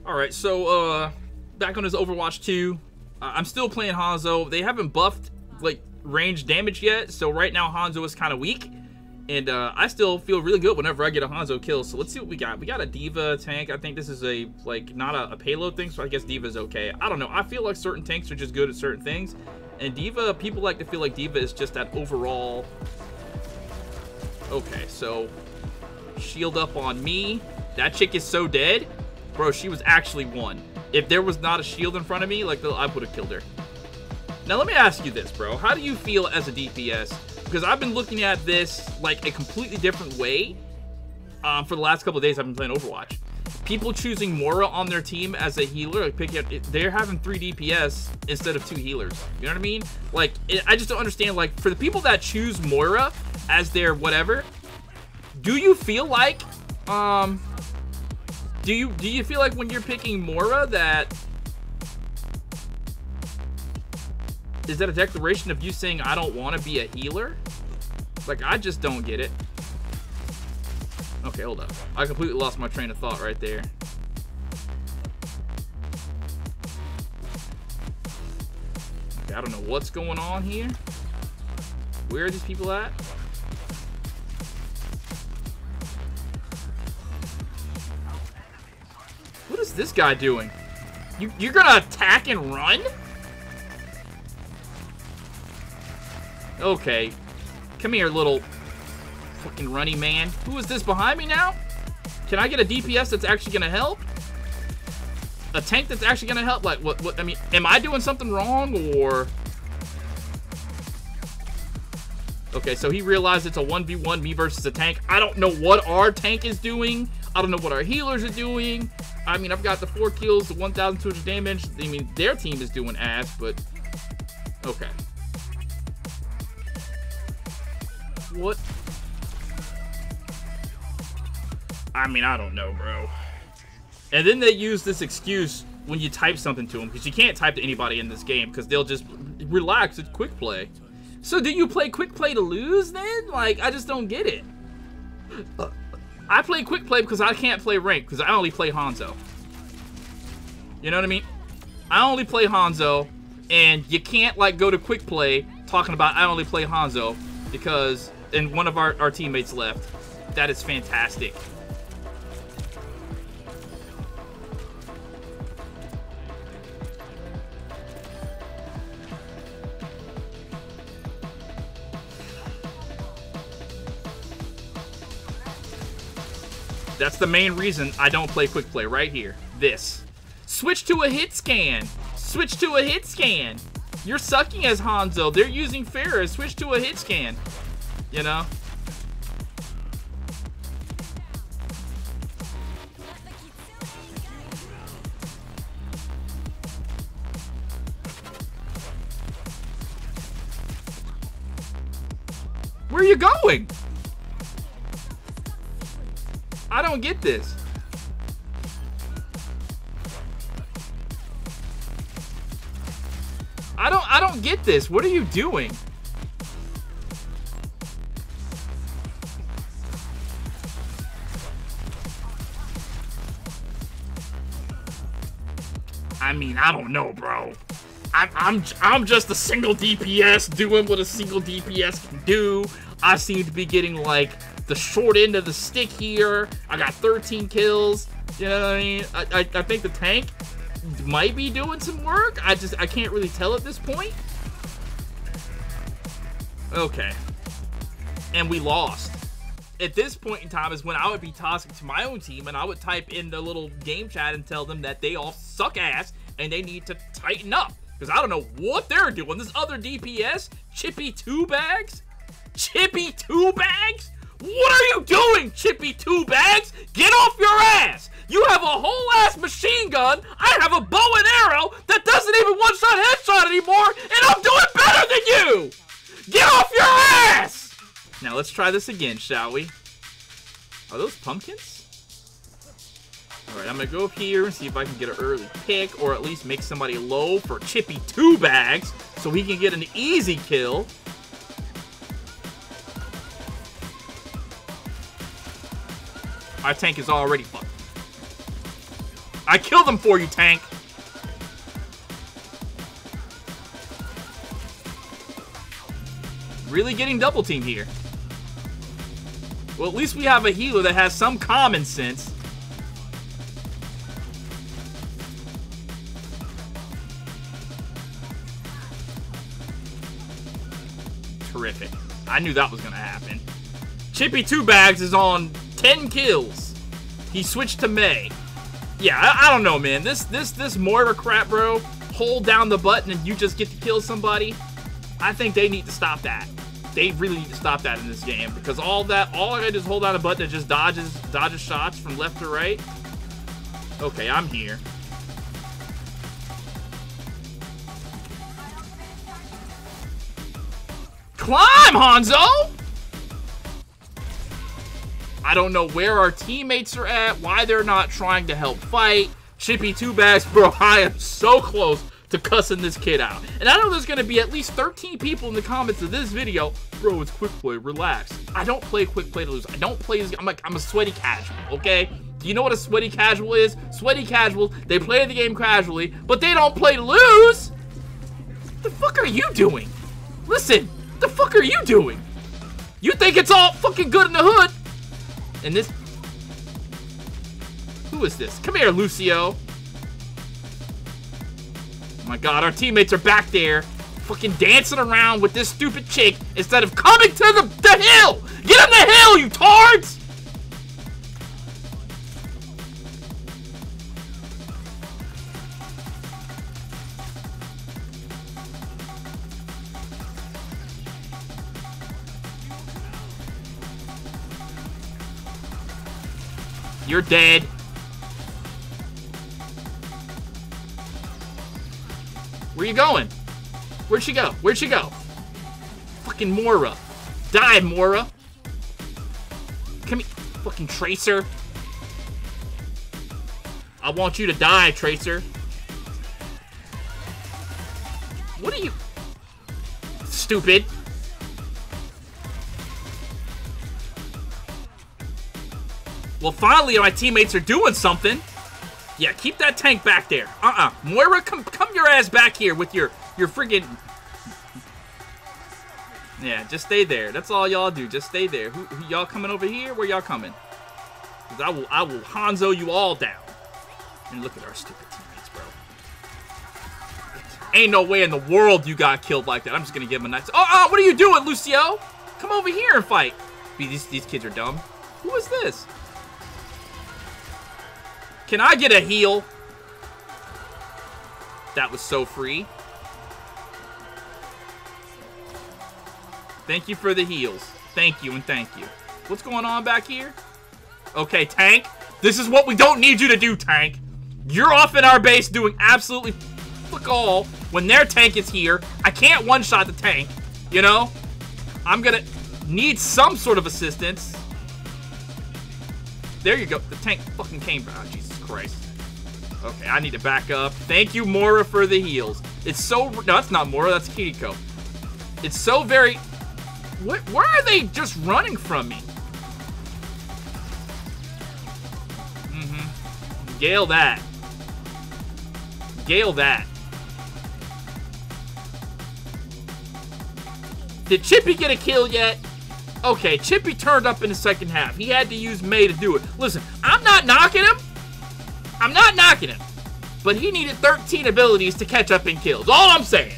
Alright, so, back on his Overwatch 2. I'm still playing Hanzo. They haven't buffed, like, range damage yet, so right now Hanzo is kind of weak. And, I still feel really good whenever I get a Hanzo kill, so let's see what we got. We got a D.Va tank. I think this is a, like, not a payload thing, so I guess D.Va's okay. I don't know. I feel like certain tanks are just good at certain things. And D.Va, people like to feel like D.Va is just that overall... Okay, so... Shield up on me. That chick is so dead. Bro, she was actually one. If there was not a shield in front of me, like, I would have killed her. Now, let me ask you this, bro. How do you feel as a DPS? Because I've been looking at this, like, a completely different way for the last couple of days I've been playing Overwatch. People choosing Moira on their team as a healer, like, they're having 3 DPS instead of 2 healers. You know what I mean? Like, I just don't understand, like, for the people that choose Moira as their whatever, do you feel like, do you feel like when you're picking Moira that, is that a declaration of you saying I don't want to be a healer? Like, I just don't get it. Okay, hold up. I completely lost my train of thought right there. Okay, I don't know what's going on here. Where are these people at? What is this guy doing? You're gonna attack and run? Okay. Come here, little fucking runny man. Who is this behind me now? Can I get a DPS that's actually gonna help? A tank that's actually gonna help? Like, what, I mean, am I doing something wrong, or? Okay, so he realized it's a 1v1, me versus a tank. I don't know what our tank is doing. I don't know what our healers are doing. I mean, I've got the 4 kills, the 1,200 damage. I mean, their team is doing ass, but okay. What? I mean, I don't know, bro. And then they use this excuse when you type something to them, because you can't type to anybody in this game, because they'll just relax. It's quick play. So do you play quick play to lose then? Like, I just don't get it. I play quick play because I can't play rank, because I only play Hanzo. You know what I mean? I only play Hanzo, and you can't, like, go to quick play talking about I only play Hanzo because, and one of our teammates left. That is fantastic. That's the main reason I don't play quick play right here. This. Switch to a hit scan. Switch to a hit scan. You're sucking as Hanzo. They're using Pharah. Switch to a hit scan. You know? Where are you going? I don't get this. I don't get this. What are you doing? I mean, I don't know, bro. I'm just a single DPS doing what a single DPS can do. I seem to be getting, like, the short end of the stick here. I got 13 kills. You know what I mean? I think the tank might be doing some work. I can't really tell at this point. Okay. And we lost. At this point in time is when I would be tossing to my own team and I would type in the little game chat and tell them that they all suck ass and they need to tighten up. Because I don't know what they're doing. This other DPS, Chippy 2 bags? Chippy 2 bags? What are you doing, Chippy 2 bags? Get off your ass! You have a whole ass machine gun. I have a bow and arrow that doesn't even one-shot headshot anymore, and I'm doing better than you! Get off your ass! Now let's try this again, shall we? Are those pumpkins? Alright, I'm gonna go up here and see if I can get an early pick, or at least make somebody low for Chippy 2 bags, so he can get an easy kill. Our tank is already fucked. I killed him for you, tank. Really getting double teamed here. Well, at least we have a healer that has some common sense. Terrific. I knew that was going to happen. Chippy 2 Bags is on 10 kills. He switched to Mei. Yeah, I don't know, man. This Moira crap, bro. Hold down the button and you just get to kill somebody. I think they need to stop that. They really need to stop that in this game, because all I gotta do is hold down a button that just dodges shots from left to right. Okay, I'm here. Climb, Hanzo! I don't know where our teammates are at, why they're not trying to help fight. Chippy 2 Bags, bro, I am so close to cussing this kid out. And I know there's going to be at least 13 people in the comments of this video. Bro, it's quick play, relax. I don't play quick play to lose. I don't play this. I'm a sweaty casual, okay? Do you know what a sweaty casual is? Sweaty casuals, they play the game casually, but they don't play to lose. What the fuck are you doing? Listen, what the fuck are you doing? You think it's all fucking good in the hood? And this... Who is this? Come here, Lucio. Oh my god, our teammates are back there fucking dancing around with this stupid chick instead of coming to the hill! Get on the hill, you tards! You're dead. Where you going? Where'd she go? Where'd she go? Fucking Moira. Die, Moira. Come here, fucking Tracer. I want you to die, Tracer. What are you... Stupid. Well, finally, my teammates are doing something. Yeah, keep that tank back there. Moira, come your ass back here with your friggin'... Yeah, just stay there. That's all y'all do. Just stay there. Who y'all coming over here? Where y'all coming? 'Cause I will Hanzo you all down. And look at our stupid teammates, bro. Ain't no way in the world you got killed like that. I'm just gonna give him a nice... what are you doing, Lucio? Come over here and fight. These kids are dumb. Who is this? Can I get a heal? That was so free. Thank you for the heals. Thank you and thank you. What's going on back here? Okay, tank. This is what we don't need you to do, tank. You're off in our base doing absolutely fuck all when their tank is here. I can't one-shot the tank, you know? I'm gonna need some sort of assistance. There you go. The tank fucking came. Oh, Jesus Christ. Okay, I need to back up. Thank you, Moira, for the heals. It's so... No, that's not Moira. That's Kiriko. It's so very... Where are they just running from me? Gale that. Gale that. Did Chippy get a kill yet? Okay, Chippy turned up in the second half. He had to use Mei to do it. Listen, I'm not knocking him. I'm not knocking him. But he needed 13 abilities to catch up in kills. All I'm saying.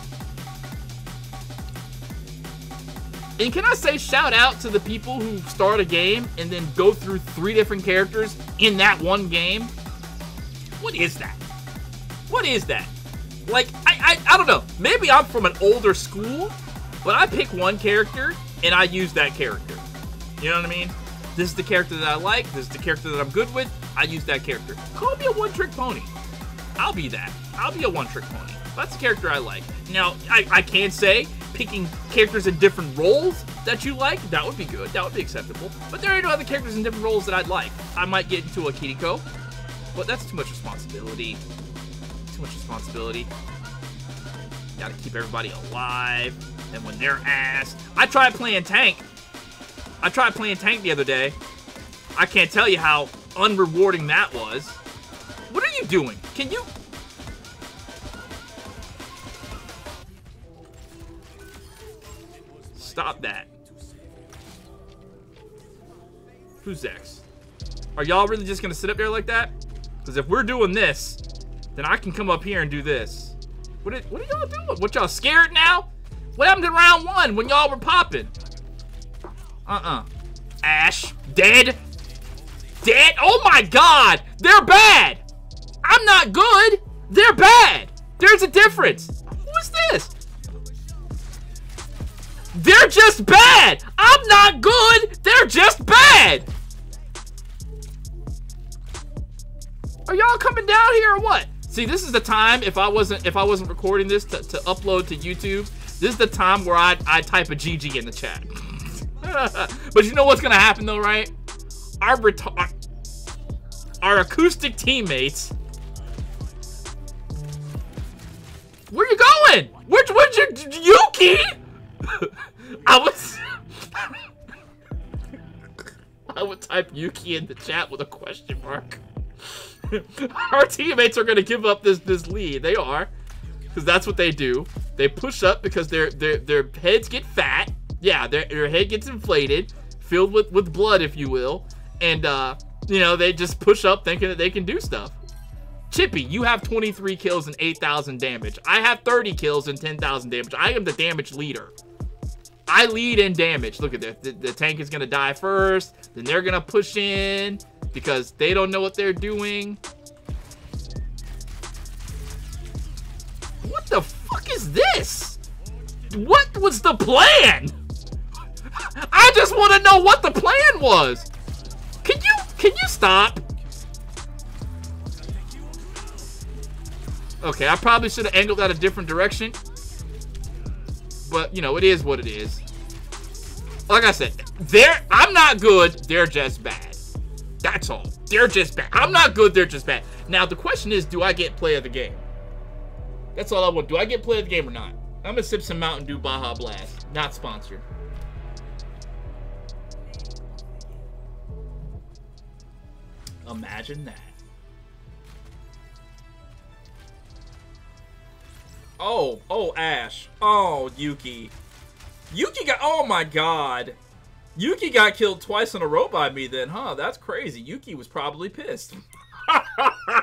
And can I say shout out to the people who start a game and then go through 3 different characters in that one game? What is that? What is that? Like, I don't know. Maybe I'm from an older school, but I pick one character and I use that character. You know what I mean? This is the character that I like. This is the character that I'm good with. I use that character. Call me a one-trick pony. I'll be that. I'll be a one-trick pony. That's the character I like. Now, I can say picking characters in different roles that you like, that would be good. That would be acceptable. But there are no other characters in different roles that I'd like. I might get into a Kiriko, but that's too much responsibility. Too much responsibility. Gotta keep everybody alive. And when they're asked... I tried playing tank. I tried playing tank the other day. I can't tell you how unrewarding that was. What are you doing? Can you... Stop that. Who's next? Are y'all really just gonna sit up there like that? Because if we're doing this, then I can come up here and do this. What are y'all doing? What, y'all scared now? What happened in round 1 when y'all were popping? Ash, dead. Dead? Oh my god! They're bad! I'm not good! They're bad! There's a difference. Who is this? They're just bad! I'm not good! They're just bad! Are y'all coming down here or what? See, this is the time, if I wasn't recording this to upload to YouTube, this is the time where I type a GG in the chat. But you know what's gonna happen though, right? Our acoustic teammates. Where you going? Where'd you, Yuki? I would type Yuki in the chat with a question mark. Our teammates are gonna give up this lead. They are, because that's what they do. They push up because their heads get fat. Yeah, their head gets inflated, filled with blood, if you will, and you know, they just push up thinking that they can do stuff. Chippy, you have 23 kills and 8,000 damage. I have 30 kills and 10,000 damage. I am the damage leader. I lead in damage. Look at that. The tank is going to die first. Then they're going to push in because they don't know what they're doing. What the fuck is this? What was the plan? I just want to know what the plan was. Can you stop? Okay, I probably should have angled that a different direction. But, you know, it is what it is. Like I said, I'm not good, they're just bad. That's all. They're just bad. I'm not good, they're just bad. Now, the question is, do I get play of the game? That's all I want. Do I get play of the game or not? I'm gonna sip some Mountain Dew Baja Blast. Not sponsored. Imagine that. Oh, Ash. Oh, Yuki. Yuki got, oh my god. Yuki got killed twice in a row by me then, huh? That's crazy. Yuki was probably pissed.